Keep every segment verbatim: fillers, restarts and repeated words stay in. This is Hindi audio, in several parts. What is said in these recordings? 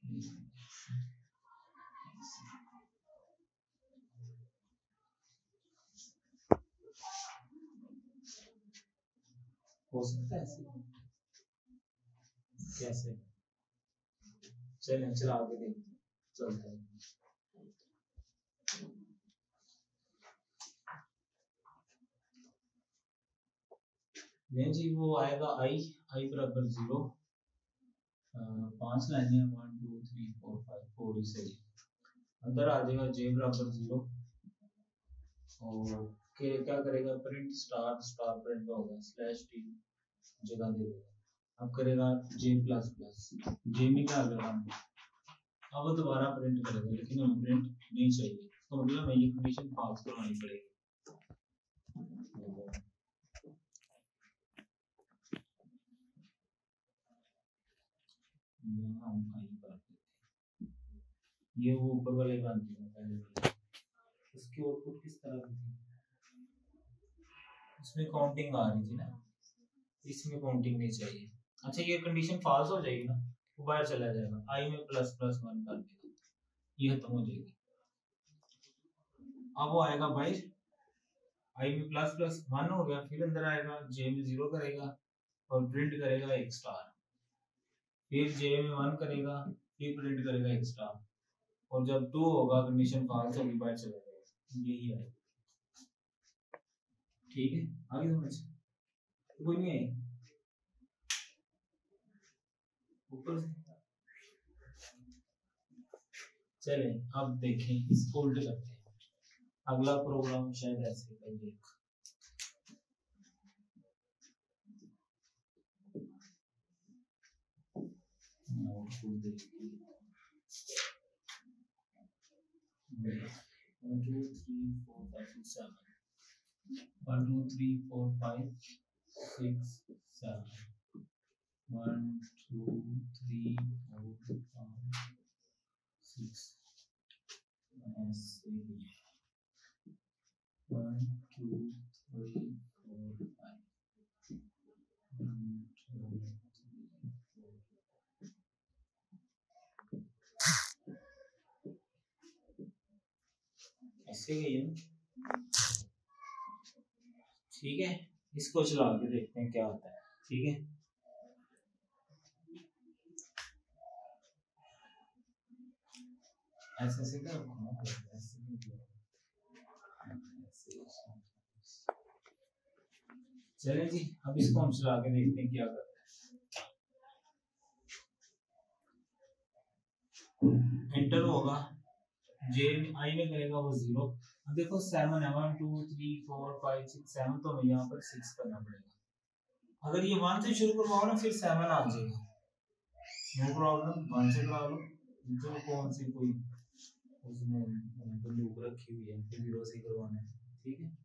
हो सकता है ऐसे कैसे? चलिए चलो आगे देखते हैं, चलते हैं। नहीं जी, वो आएगा आई आई बराबर जीरो, पांच लाइनें हैं, one two three four five, four ही सही। अंदर आ जाएगा जे बराबर जीरो और के क्या करेगा, प्रिंट स्टार स्टार प्रिंट होगा, स्लैश टी जगह दे देगा। अब करेगा जे प्लस प्लस, जे में क्या आ गया, अब वो दोबारा प्रिंट करेगा, लेकिन हमें प्रिंट नहीं चाहिए, तो मतलब हमें ये कंडीशन पास करवानी पड़ेगी। यहाँ हम आई कर देते हैं, ये वो ऊपर वाले बनते हैं पहले वाले, इसकी आउटपुट किस तरह की थी, इसमें काउंटिंग आ रही थी ना, इसमें काउंटिंग नहीं चाहिए। अच्छा ये कंडीशन फॉल्स हो जाएगी ना, वो बाहर चला जाएगा, आई में प्लस प्लस वन कर देगा, ये खत्म हो जाएगी। अब वो आएगा बाहर, आई में प्लस प्लस वन हो गया, फिर अंदर आएगा जे में जीरो करेगा और प्रिंट करेगा एक स्टार, फिर जे में वन करेगा, फिर प्रिंट करेगा एक स्टार, और जब टू होगा कंडीशन फॉल्स होगी, बाहर चला जाएगा, यही है। ठीक है, आगे समझ कोई नहीं है ऊपर से। चले अब देखें, इसको उल्टे करते हैं, अगला प्रोग्राम शायद ऐसे करिए, one two three four five seven, one two three four five six seven, one two three four five six, one two three four five, ऐसे गई है। ठीक है, इसको चला के देखते हैं क्या होता है। ठीक है, ऐसे ऐसे क्या चले जी, अब इसको हम चला के देखते हैं क्या करता है। एंटर होगा, जे आई में करेगा वो जीरो, अब देखो सेवन है, one two three four five six seven, तो हमें यहाँ पर सिक्स करना पड़ेगा। अगर ये वन से शुरू करवाओ ना, फिर सेवन आ जाएगा, नो प्रॉब्लम, वन से करा लो, तो कौन सी कोई उसमें लूप रखी हुई है, फिर जीरो से करवाना है। ठीक है,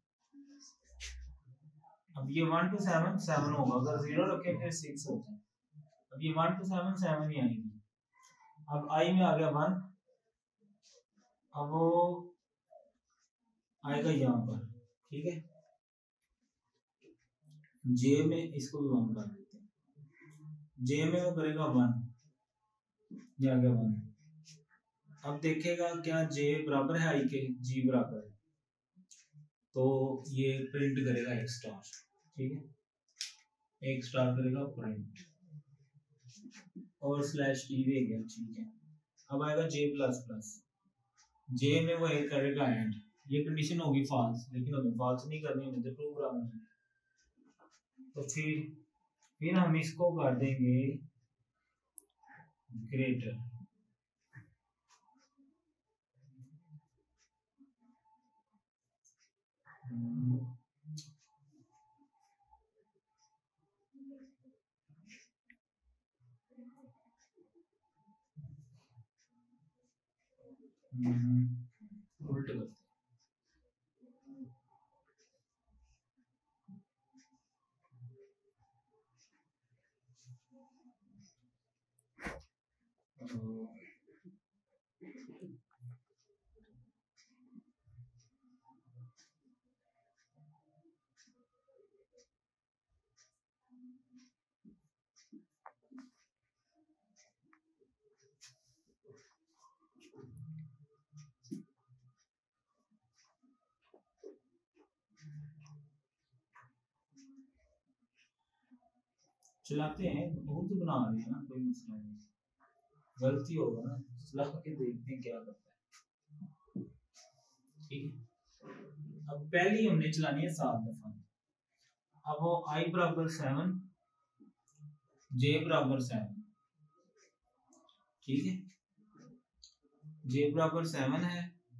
अब ये वन टू सेवन सेवन होगा, अगर जीरो रखे फिर सिक्स होता है, अब ये वन टू सेवन सेवन ही आएगी। अब आई में आ गया वन, अब वो आएगा यहाँ पर। ठीक है, जे में इसको भी वन कर देते हैं, जे में वो करेगा वन, ये आ गया वन। अब देखेगा क्या जे बराबर है आई के, जी बराबर है, तो ये प्रिंट करेगा एक स्टार। ठीक है, एक स्टार करेगा प्रिंट और स्लैश टी दे गया। ठीक है, अब आएगा जे प्लस प्लस, जे में वो एक करेगा एंड, ये कंडीशन होगी फॉल्स, लेकिन हमें फॉल्स नहीं करनी, हमें तो ट्रू कराना है, तो फिर फिर हम इसको कर देंगे ग्रेटर, उल्टे करते चलाते हैं, बहुत बना रहे हैं ना, कोई मसला नहीं, गलती होगा ना, चला के देखते हैं क्या करता है। ठीक है, अब पहली हमने चलानी है सात दफा। अब वो आई बराबर सेवन, जे बराबर सेवन, ठीक है, जे बराबर सेवन है,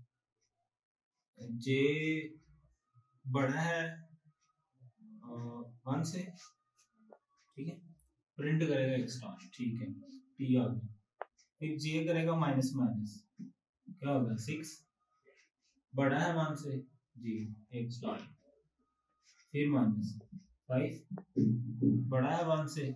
जे बड़ा है वन से, ठीक है, प्रिंट करेगा एक स्टार, ठीक है, टी आ गया, फिर जे करेगा माइनस माइनस, क्या होगा सिक्स, बड़ा है वन से, जी एक स्टार, फिर माइनस फाइव, बड़ा है वन से,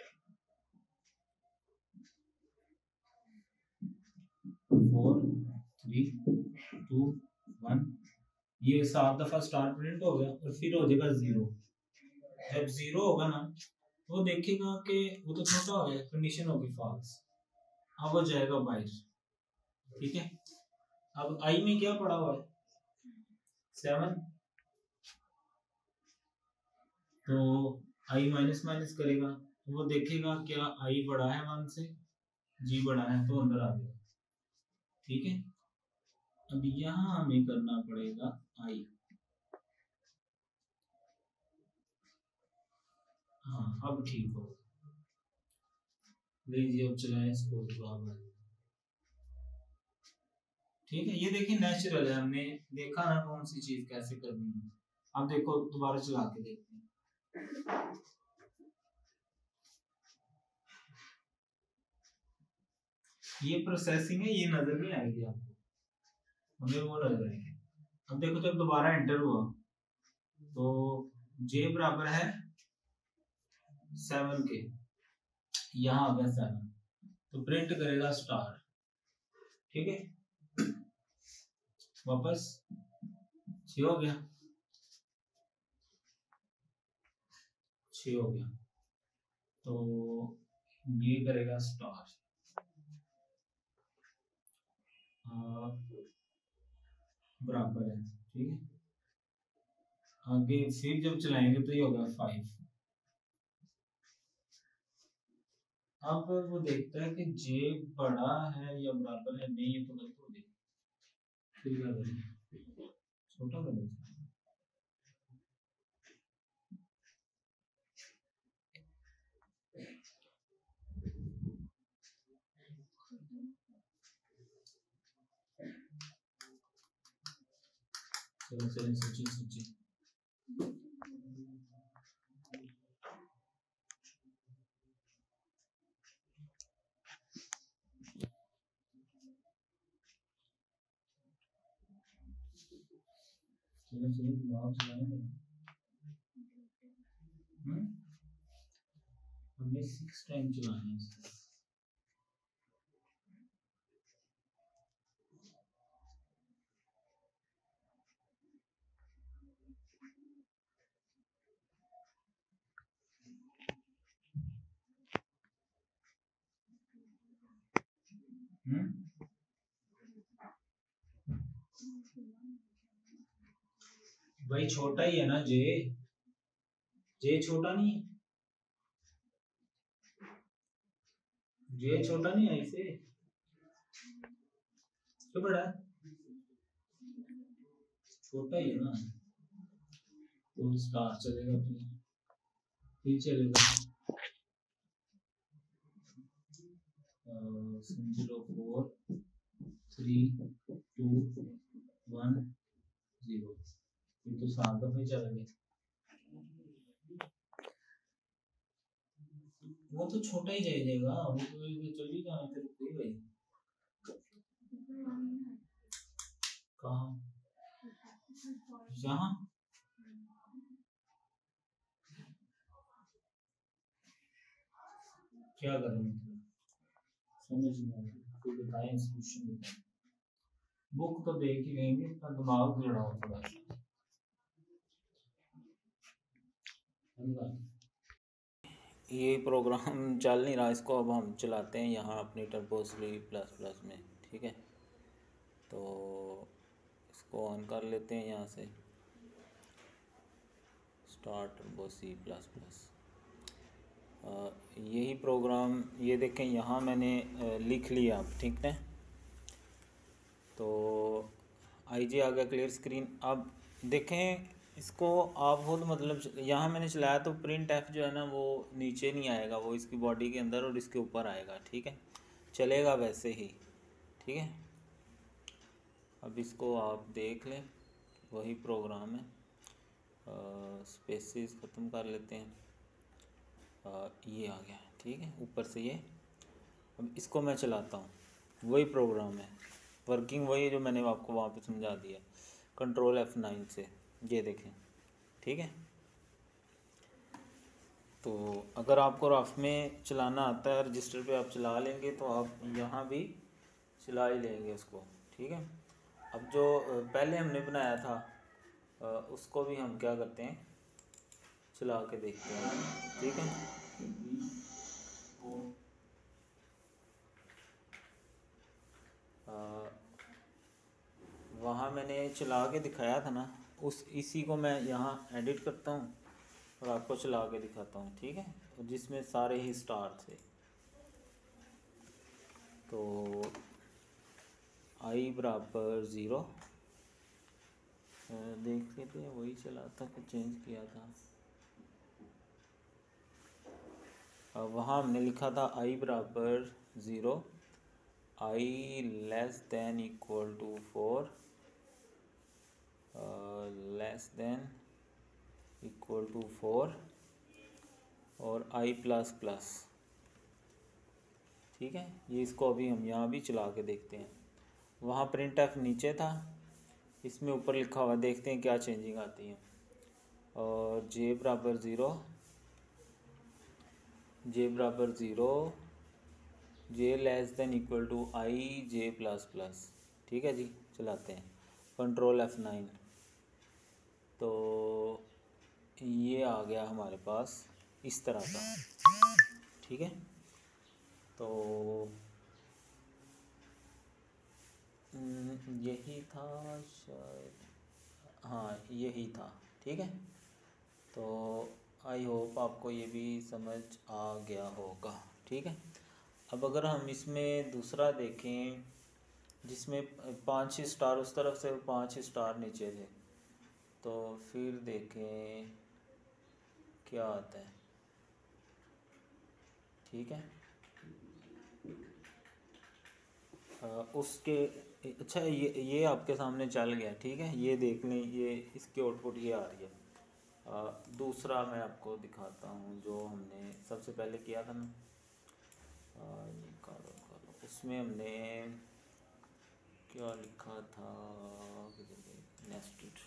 फोर थ्री टू वन, ये सात दफा स्टार प्रिंट हो गया, और फिर हो जाएगा जीरो। जब जीरो होगा ना, वो देखेगा कि वो तो छोटा हो गया, कंडीशन होगी फॉल्स, अब वो जाएगा बाहर, ठीक है। अब आई में क्या पड़ा हुआ है सेवन, तो आई माइनस माइनस करेगा, वो देखेगा क्या आई बड़ा है वन से, जी बड़ा है, तो अंदर आ जाएगा, ठीक है। अब यहाँ हमें करना पड़ेगा आई, हाँ अब ठीक हो, लीजिए अब चलाएं इसको, जवाब आ जाएगा, ठीक है। ये देखिए नेचुरल है, हमने देखा ना कौन सी चीज कैसे करनी है। अब देखो दोबारा चला के देखते हैं, ये प्रोसेसिंग है, ये नजर नहीं आएगी आपको, हमें वो नजर आएगी। अब देखो जब दोबारा एंटर हुआ तो जे बराबर है सेवन के, यहाँ आ गया सेवन, तो प्रिंट करेगा स्टार, ठीक है, वापस छः हो गया, छः हो गया, तो ये करेगा स्टार, बराबर है, ठीक है। आगे फिर जब चलाएंगे तो ये होगा फाइव। अब वो देखता है कि जे बड़ा है या बराबर है, नहीं ये तो गलत हो गई, फिर क्या करें, छोटा कर देते हैं, चलो चलो सोचिए सोचिए, चलो चलो दिमाग चलाएंगे, हम्म हमें सिक्स टाइम चलाना है इसको, हम्म भाई छोटा ही है ना जे, जे छोटा नहीं है, जे छोटा नहीं है इसे, तो बड़ा है, छोटा ही है ना, तो स्टार चलेगा, फिर फिर चलेगा समझ लो four three two one zero, फिर तो सात दफे चल गए, वो तो छोटा ही जाएगा, वो तो चल ही जाना फिर कोई भाई, कहाँ यहाँ, क्या करें समझ नहीं आ रहा, कोई बताए सोल्यूशन बताए, बुक तो देख ही लेंगे, पर दिमाग लड़ाओ थोड़ा सा, ये प्रोग्राम चल नहीं रहा, इसको अब हम चलाते हैं यहाँ अपनी टर्बो सी प्लस प्लस में, ठीक है। तो इसको ऑन कर लेते हैं यहाँ से, start turbo C plus plus, यही प्रोग्राम ये देखें यहाँ मैंने आ, लिख लिया अब, ठीक है। तो आई जी आ गया क्लियर स्क्रीन। अब देखें इसको आप खुद, मतलब यहाँ मैंने चलाया तो प्रिंट एफ जो है ना वो नीचे नहीं आएगा, वो इसकी बॉडी के अंदर और इसके ऊपर आएगा, ठीक है, चलेगा वैसे ही, ठीक है। अब इसको आप देख लें, वही प्रोग्राम है। स्पेसिस ख़त्म कर लेते हैं। आ, ये आ गया, ठीक है, ऊपर से ये। अब इसको मैं चलाता हूँ, वही प्रोग्राम है, वर्किंग वही है जो मैंने आपको वहाँ पे समझा दिया, कंट्रोल एफ नाइन से, ये देखें, ठीक है। तो अगर आपको रफ में चलाना आता है, रजिस्टर पे आप चला लेंगे तो आप यहाँ भी चला ही लेंगे उसको, ठीक है। अब जो पहले हमने बनाया था उसको भी हम क्या करते हैं, चला के देखते हैं, ठीक है। वहाँ मैंने चला के दिखाया था ना, उस इसी को मैं यहाँ एडिट करता हूँ और आपको चला के दिखाता हूँ, ठीक है, जिसमें सारे ही स्टार थे। तो आई बराबर ज़ीरो देख लेते हैं, वही चला था कि चेंज किया था। अब वहाँ हमने लिखा था आई बराबर zero, I less than equal to four, less than equal to four और आई प्लस प्लस, ठीक है। ये इसको अभी हम यहाँ भी चला के देखते हैं। वहाँ प्रिंट एफ नीचे था, इसमें ऊपर लिखा हुआ, देखते हैं क्या चेंजिंग आती है। और जे बराबर ज़ीरो, जे बराबर zero, J less than equal to I J plus plus, ठीक है जी। चलाते हैं कंट्रोल एफ नाइन, तो ये आ गया हमारे पास इस तरह का, ठीक है। तो यही था शायद, हाँ यही था, ठीक है। तो आई होप आपको ये भी समझ आ गया होगा, ठीक है। अब अगर हम इसमें दूसरा देखें, जिसमें पाँच ही स्टार उस तरफ से, पाँच ही स्टार नीचे थे, तो फिर देखें क्या आता है, ठीक है। आ, उसके अच्छा ये ये आपके सामने चल गया, ठीक है, ये देख लें, ये इसकी आउटपुट ये आ रही है। आ, दूसरा मैं आपको दिखाता हूँ जो हमने सबसे पहले किया था ना, आ, ये कारो कारो उसमें हमने क्या लिखा था, नेस्टेड।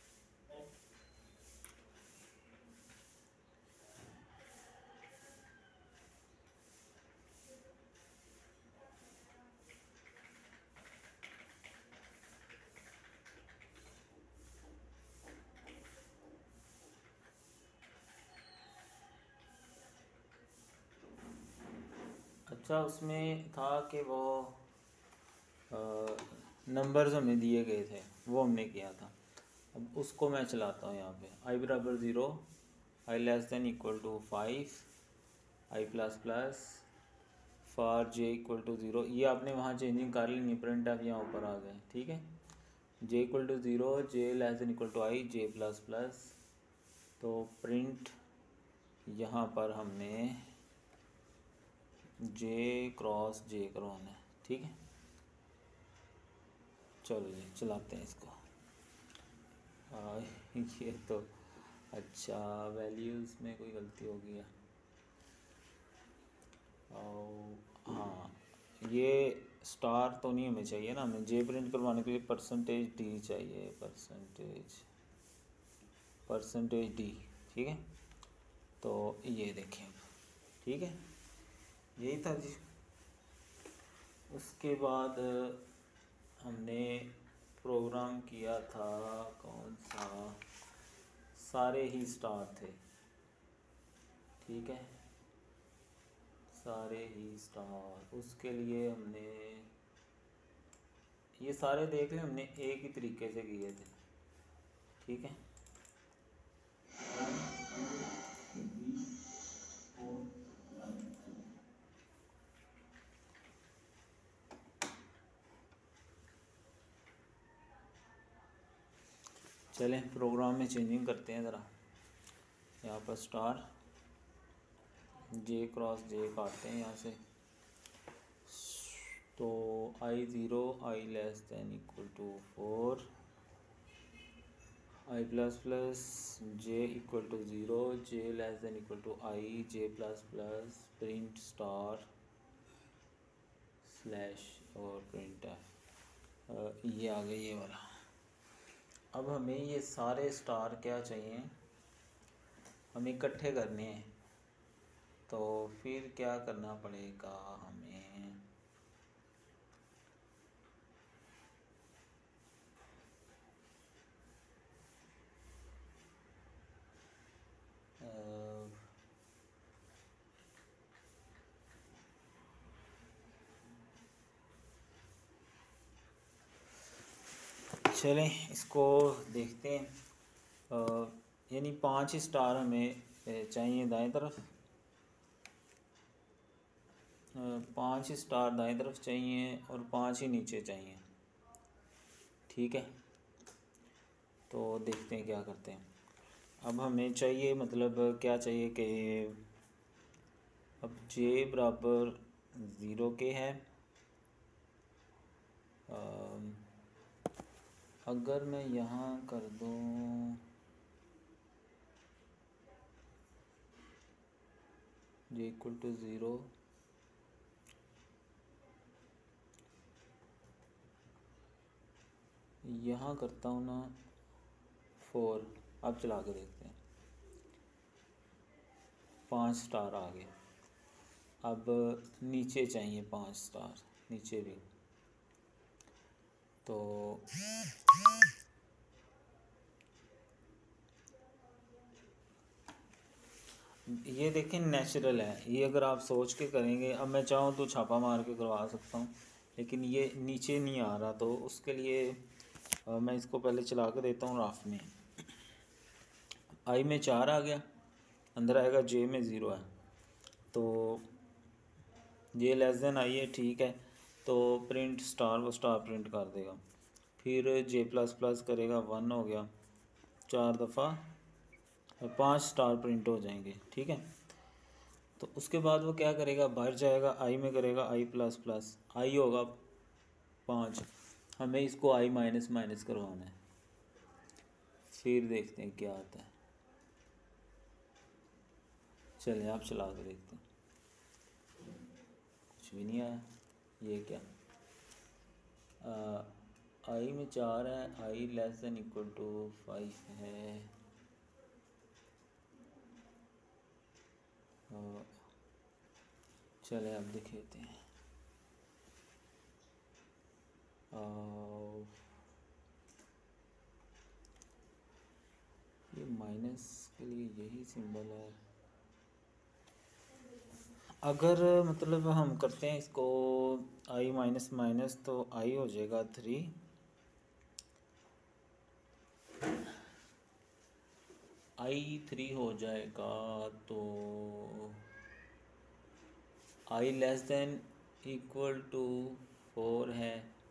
अच्छा उसमें था कि वो नंबर्स हमें दिए गए थे, वो हमने किया था। अब उसको मैं चलाता हूँ यहाँ पे, आई बराबर zero, I less than equal to five, I plus plus, for J equal to zero. ये आपने वहाँ चेंजिंग कर लेनी, प्रिंट आप यहाँ ऊपर आ गए, ठीक है। J equal to zero, J less than equal to I, J plus plus. तो प्रिंट यहाँ पर हमने जे क्रॉस जे करवाना है, ठीक है। चलो जी चलाते हैं इसको। आ, ये तो अच्छा वैल्यूज़ में कोई गलती हो गई है। और हाँ ये स्टार तो नहीं हमें चाहिए ना, हमें जे प्रिंट करवाने के लिए परसेंटेज डी चाहिए, परसेंटेज परसेंटेज डी, ठीक है। तो ये देखें, ठीक है, यही था जी। उसके बाद हमने प्रोग्राम किया था कौन सा, सारे ही स्टार थे, ठीक है, सारे ही स्टार। उसके लिए हमने ये सारे देख लें, हमने एक ही तरीके से किए थे, ठीक है। चलें प्रोग्राम में चेंजिंग करते हैं ज़रा। यहाँ पर स्टार जे क्रॉस जे काटते हैं यहाँ से, तो I zero I less than equal to four, I plus plus J equal to zero, J less than equal to I, J plus plus print star slash और प्रिंट है। ये आ गया ये वाला। अब हमें ये सारे स्टार क्या चाहिए, हमें इकट्ठे करने हैं। तो फिर क्या करना पड़ेगा हमें, चलें इसको देखते हैं। यानी पांच स्टार हमें चाहिए दाएं तरफ, पांच स्टार दाएं तरफ चाहिए और पांच ही नीचे चाहिए। ठीक है, तो देखते हैं क्या करते हैं। अब हमें चाहिए मतलब क्या चाहिए कि अब जे बराबर ज़ीरो के है। अगर मैं यहाँ कर दूँ जे इक्वल टू ज़ीरो, यहाँ करता हूँ ना फोर। अब चला के देखते हैं, पांच स्टार आ गए। अब नीचे चाहिए पांच स्टार, नीचे भी। तो ये देखें नेचुरल है, ये अगर आप सोच के करेंगे, अब मैं चाहूँ तो छापा मार के करवा सकता हूँ, लेकिन ये नीचे नहीं आ रहा। तो उसके लिए आ, मैं इसको पहले चला के देता हूँ राफ में। आई में चार आ गया, अंदर आएगा जे में ज़ीरो है, तो जे लेस देन आई है। ठीक है, तो प्रिंट स्टार वो स्टार प्रिंट कर देगा। फिर जे प्लस प्लस करेगा, वन हो गया, चार दफ़ा पांच स्टार प्रिंट हो जाएंगे। ठीक है, तो उसके बाद वो क्या करेगा, बाहर जाएगा, आई में करेगा आई प्लस प्लस, आई होगा पाँच, हमें इसको आई माइनस माइनस करवाना है। फिर देखते हैं क्या आता है। चलिए आप चला कर देखते हैं, कुछ भी नहीं आया। ये क्या, आ, आई में चार है, I less than equal to five है। चले अब दिखाते हैं। ये माइनस के लिए यही सिंबल है। अगर मतलब हम करते हैं इसको आई माइनस माइनस, तो आई हो जाएगा थ्री, आई थ्री हो जाएगा। तो I less than equal to four है,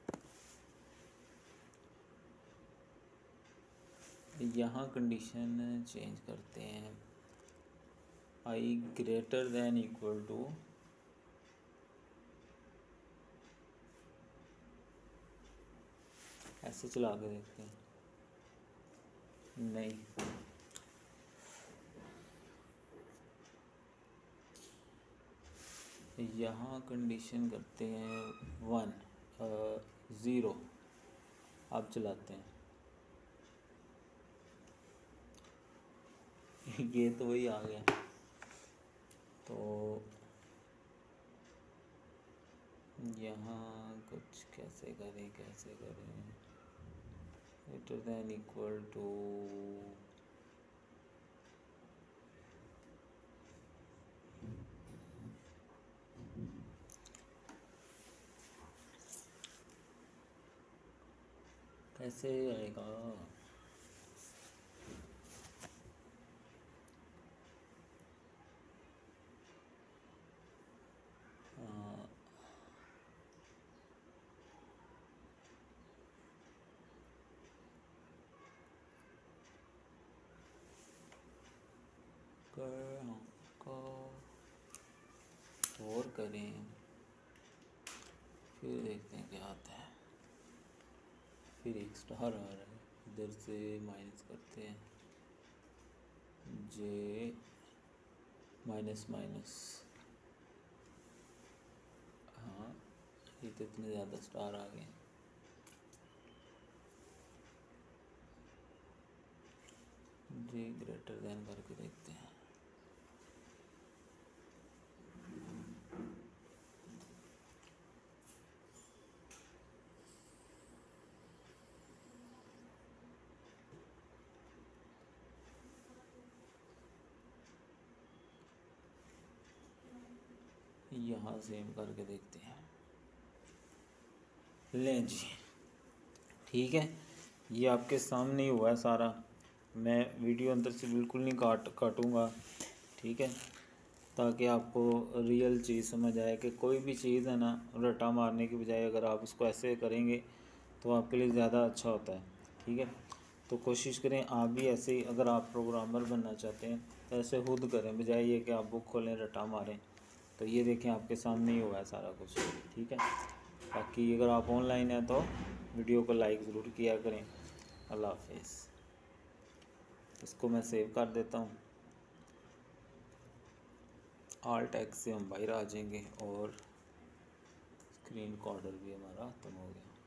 यहाँ कंडीशन चेंज करते हैं। I greater than equal to, ऐसे चला के देखते हैं। नहीं, यहाँ कंडीशन करते हैं वन ज़ीरो। अब चलाते हैं ये तो वही आ गया। तो यहाँ कुछ कैसे करें कैसे करें ग्रेटर देन इक्वल टू, कैसे आएगा। पर आपका और करें, फिर देखते हैं क्या आता है। फिर एक स्टार आ रहा है, इधर से माइनस करते हैं, जे माइनस माइनस, हाँ ये तो इतने ज़्यादा स्टार आ गए। जे ग्रेटर देन करके देखते हैं। यहाँ सेम करके देखते हैं। लें जी, ठीक है, ये आपके सामने ही हुआ है सारा। मैं वीडियो अंदर से बिल्कुल नहीं काट काटूँगा, ठीक है, ताकि आपको रियल चीज़ समझ आए कि कोई भी चीज़ है ना, रटा मारने की बजाय अगर आप उसको ऐसे करेंगे तो आपके लिए ज़्यादा अच्छा होता है, ठीक है। तो कोशिश करें आप भी ऐसे ही, अगर आप प्रोग्रामर बनना चाहते हैं तो ऐसे खुद करें, बजाय ये कि आप बुक खोलें रटा मारें। तो ये देखें आपके सामने ही हुआ है सारा कुछ, ठीक है। बाकी अगर आप ऑनलाइन हैं तो वीडियो को लाइक ज़रूर किया करें। अल्लाह हाफिज़। इसको मैं सेव कर देता हूँ। ऑल्ट एक्स से हम बाहर आ जाएंगे और स्क्रीन रिकॉर्डर भी हमारा ख़त्म हो गया।